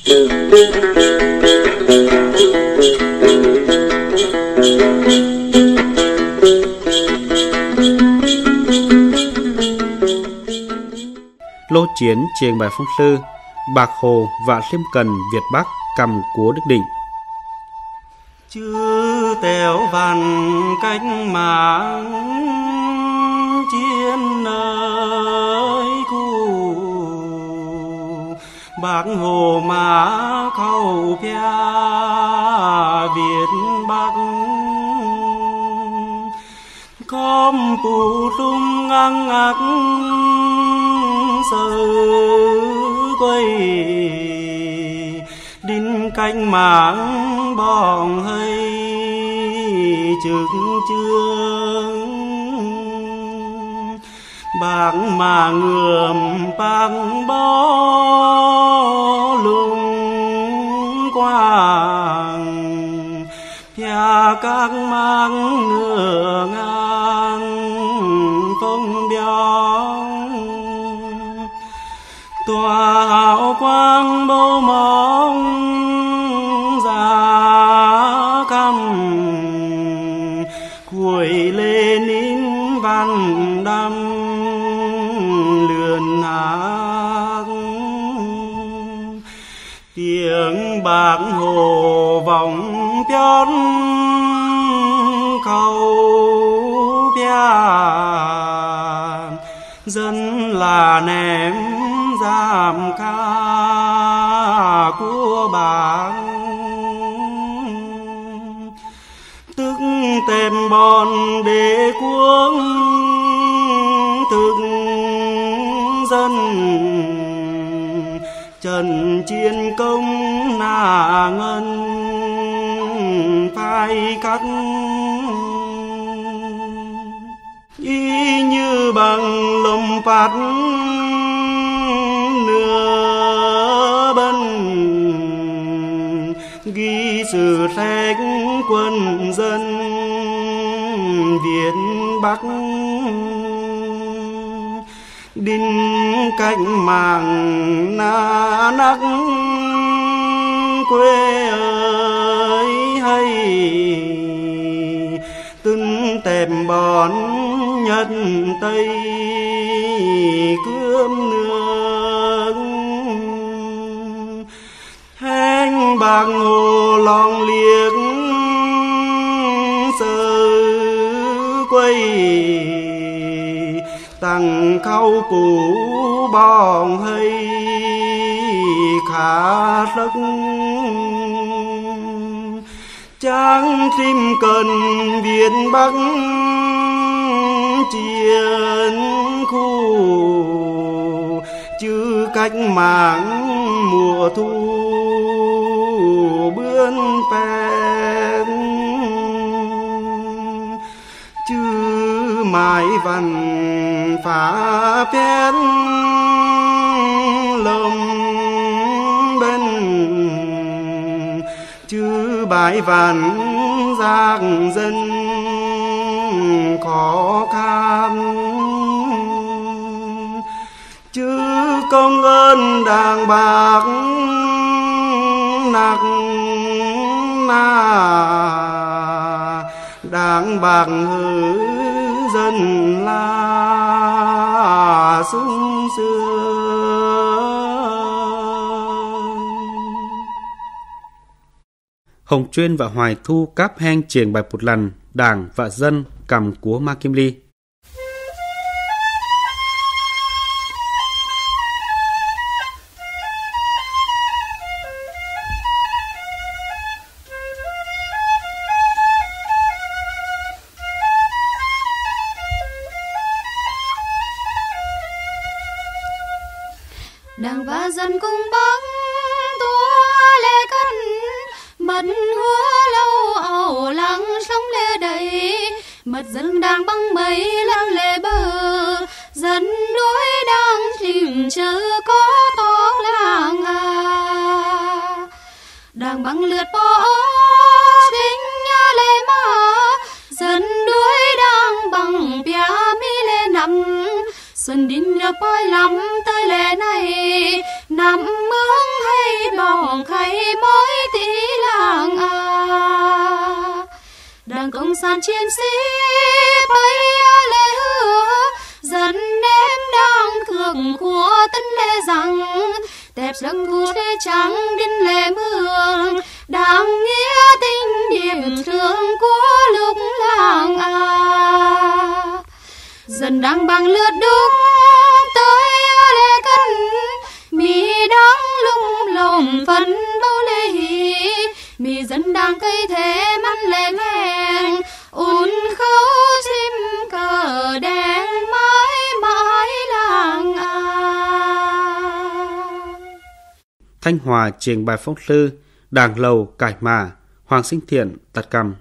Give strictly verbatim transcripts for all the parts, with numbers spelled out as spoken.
Lô chiến chiêng bài phong sư Bạc Hồ và Liêm Cần Việt Bắc cầm cúa Đức Định. Chư tèo vằn cánh máng chiến nơi khu Bạc Hồ má khâu pia Việt Bắc khom bù tung ngang ngắc sơ quay đinh canh máng bong hay trực chương bạc mà ngườm bạc bó lung quang pia các mang nửa ngang phong biong tòa hào quang bầu mong giá căm cuối lên in văn đâm lượn hát tiếng bạc hồ vòng pion khâu pia dân là ném giảm ca của bác tức tem bon để cuống thực dân trần chiến công nà ngân phai cắt y như bằng lồng phát nửa bân ghi sử sách quân dân Việt Bắc đinh cạnh màng na nắc quê ơi hay từng tèm bón nhật tây cướm nước hang bạc hồ lòng liếc sơ quay tăng khâu cũ bong hay khá rất Tráng tim cần Việt Bắc chiến khu chứ cách mạng mùa thu bươn phèn chứ mãi văn phá phén lồng bên chứ bãi vàn giác dân khó khăn chứ công ơn đàng bạc nặc na đàng bạc hư dân là sung sướng. Hồng Chuyên và Hoài Thu cáp hang chiềng bài một lần đảng và dân cầm cúa Ma Kim Ly. Đảng và dân cùng băng tua lê cân mật húa lâu ảo lăng sông lê đầy mật dân đang băng mấy lăng lê bờ dân đuối đang tìm chờ có to làng à đang băng lượt bỏ chính nhà lê mà dân đuối đang băng bia mi lê nằm xuân đinh nhập bôi lắm tới lễ này nằm mương hay bỏng Cộng sản chiến sĩ bay lê hứa dân em đang cường của tân lê rằng đẹp sân thu thế trắng đến lệ mương đáng nghĩa tình điểm thương của lúc làng à dần đang bằng lướt đúc tới lê cân mi đang lung lồng phấn bao lê hí mi dân đang cây thế mắt lê vàng ùn khâu chim cờ đen mãi mãi làng à. Thanh Hòa trình bày phong sư Đàng Lầu Cải Mà Hoàng Sinh Thiện Tật Cầm.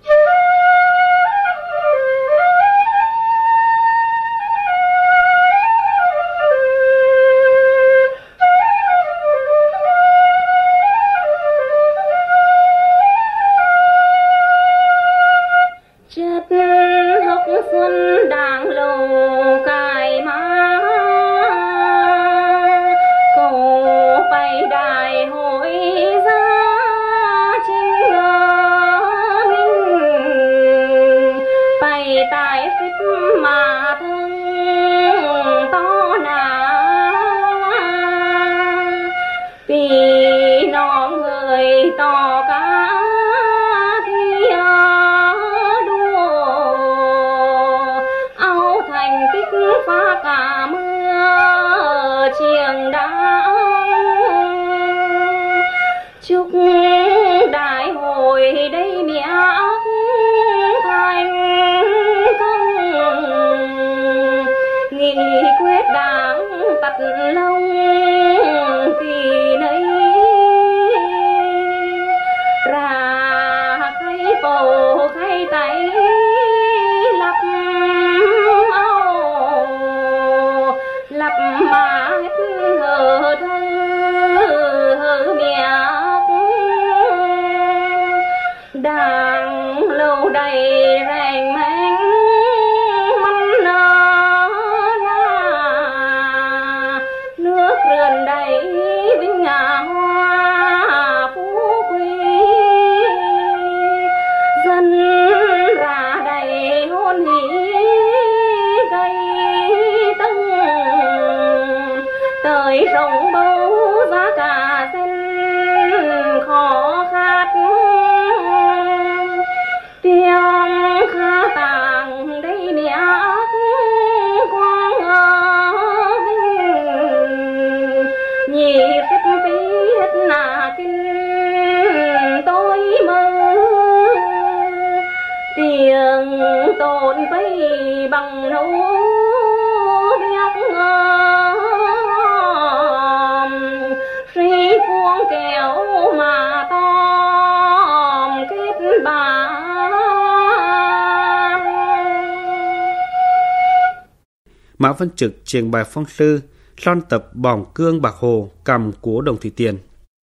Mã Văn Trực trình bày phong sư Son tập Bỏng Cương Bạc Hồ cầm của Đồng Thủy Tiền.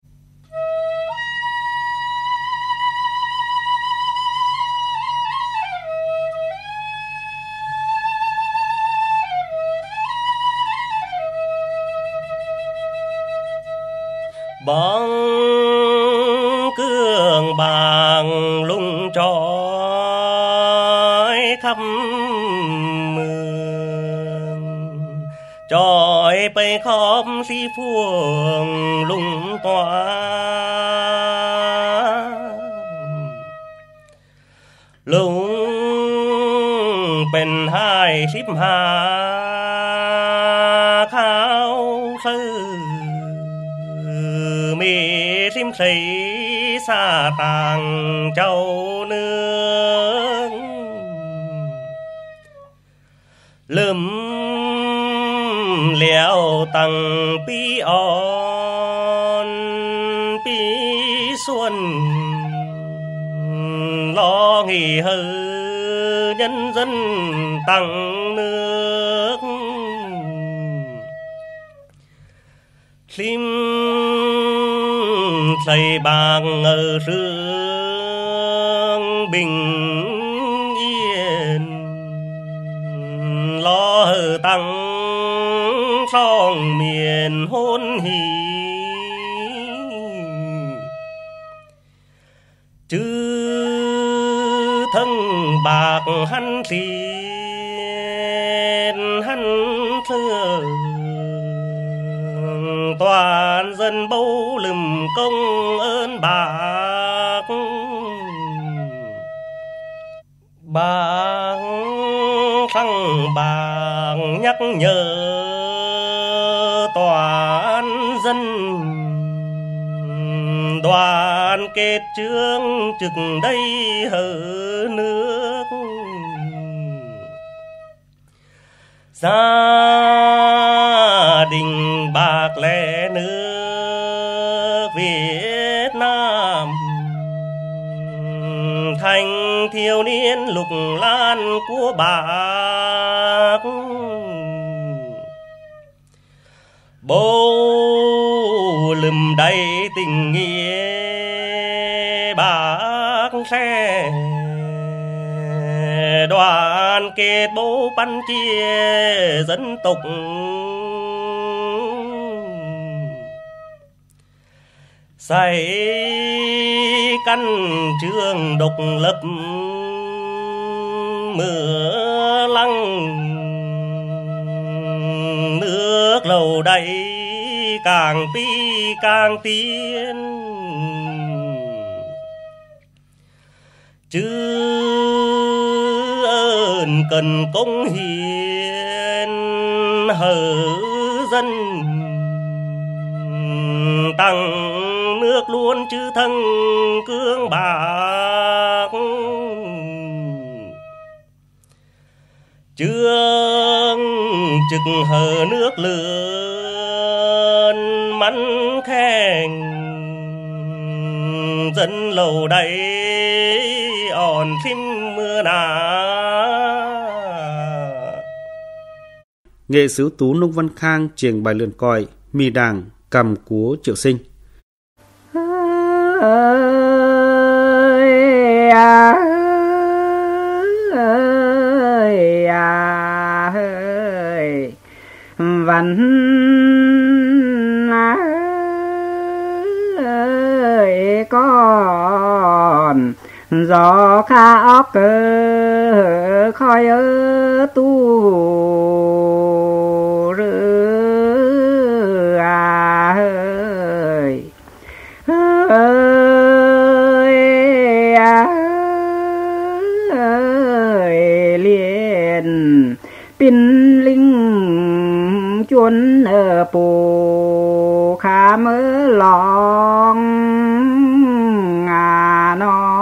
Bỏng cương bạc lung trói khắp trôi bay khóc si phuồng lung tỏa lungเป็นhai ship hà khao sư mi sim sĩ xa tàng châu nước lùm liao tăng pi on pi xuân lo nghỉ hư nhân dân tăng nước lim thầy bàng ở sương bình yên lo hư tăng song miền hôn hỉ chứ thân bạc hắn xiên hắn thưa toàn dân bấu lùm công ơn bạc bạc thăng bạc nhắc nhở toàn dân đoàn kết chương trực đây hở nước gia đình bạc lẻ nước Việt Nam thành thiếu niên lục lan của bác bố lùm đầy tình nghĩa bác sẽ đoàn kết bố ban chia dân tộc xây căn trường độc lập mưa lăng nước lầu đầy càng pi càng tiến chứ ơn cần công hiến hở dân tăng nước luôn chữ thân cương bạc chương trực hở nước lươn mắn khen dân lầu đầy on phim mưa nà. Nghệ sứ tú Nông Văn Khang trình bài lượn còi mì đàng cầm của Triệu Sinh. Ơi à, ơi à, ơi văn ơi con gió kha óc cơ khói ơ tu rư à ơi ơi à ơi liền pin linh chuồn ở bù khá mơ lòng à nó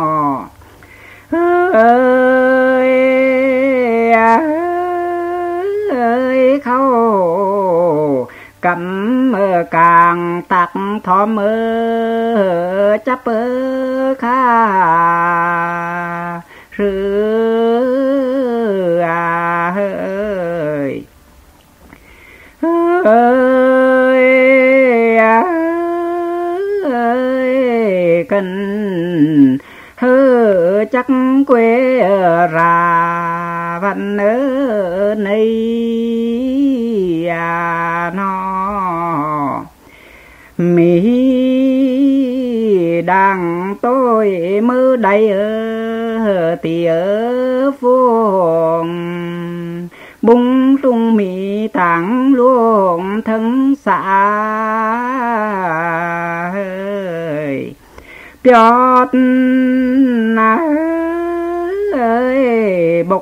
ơi à ơi khâu cầm mơ càng tạc thó mơ chấp ơ kha rư à ơi ơi à ơi cần hơ chắc quê ra văn ở đây à nó mi đang tôi mơ đầy ở tía vuông bung tung mi tảng luồng thân xã ơi piot ơi bộc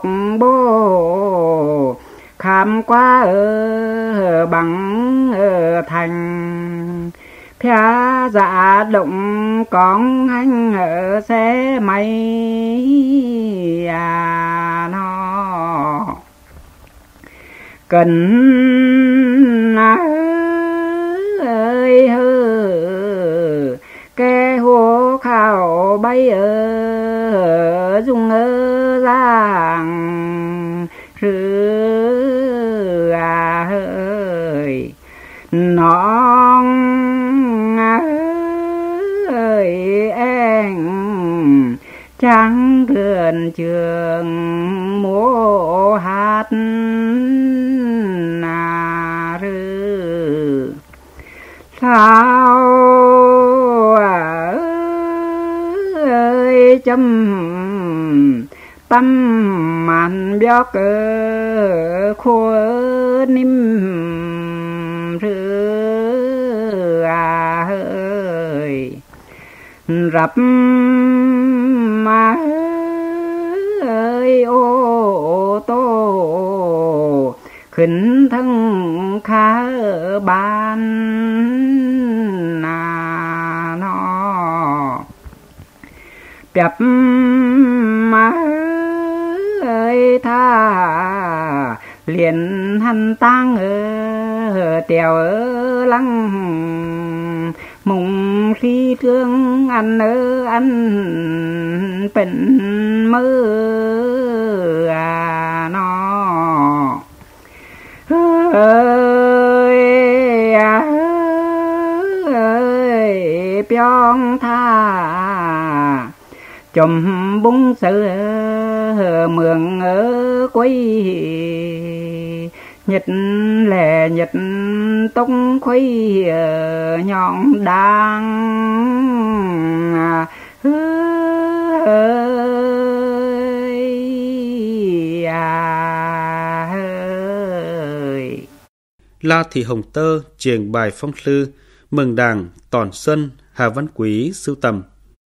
bô khám qua ở bằng ở thành phia dạ động con anh ở xe máy à nó cần ơi hơ ke hô khảo bay ở dùng ở giang rư à ơi nón ơi em trắng gần trường múa hát nà rư sao ơi chấm tâm màn béo cơ khô nín rư à ơi rập mà ơi ô tô khinh thân khá ban à nó bẹp má ơi tha liền hắn tang ở tèo ở lăng mùng khi thương ăn ở ăn bệnh mơ à nó ơi à ơi piong tha chùm bún sữa mường ở quấy nhật lẻ nhật tóc khuấy nhọn đang ơi à ơi. La Thị Hồng Tơ trình bài phong thư mừng đảng Tòn Xuân Hà Văn Quý sưu tầm.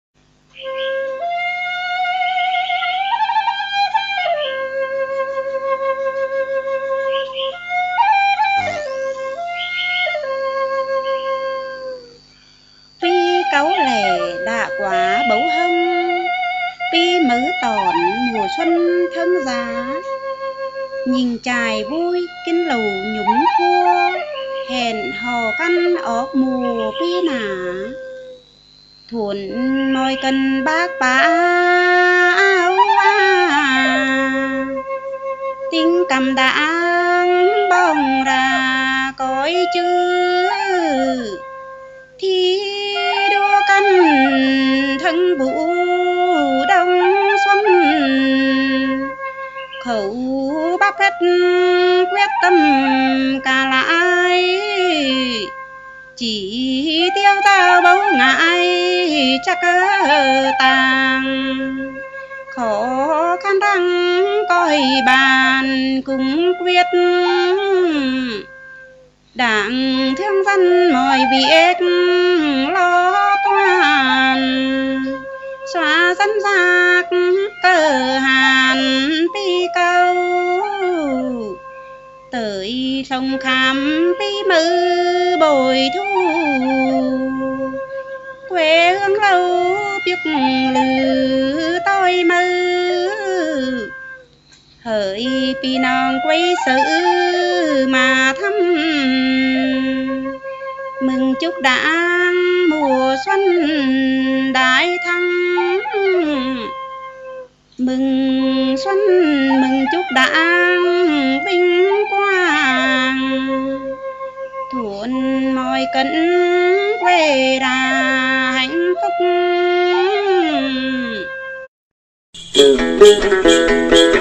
Cấu lẻ đã quá bấu hâm pi mứ tòn mùa xuân thân giá nhìn trài vui kinh lầu nhúng khua hẹn hò căn óc mùa pi nả thuần môi cần bác bá áo à tiếng cầm đãng bông ra cõi chữ thì căn thân vũ đông xuân khẩu bác hết quyết tâm cả lại chỉ tiêu tao bấu ngại chắc tàng khó khăn đang coi bàn cùng quyết đảng thương dân mọi việc lo toan xóa dân giặc cờ hàn pi câu tới sông khám pi mư bồi thu quê hương lâu biết lử tôi mơ hỡi pi non quấy sự mà thăm mừng chúc đảng mùa xuân đại thắng mừng xuân mừng chúc đảng vinh quang thuận mọi cận quê ra hạnh phúc.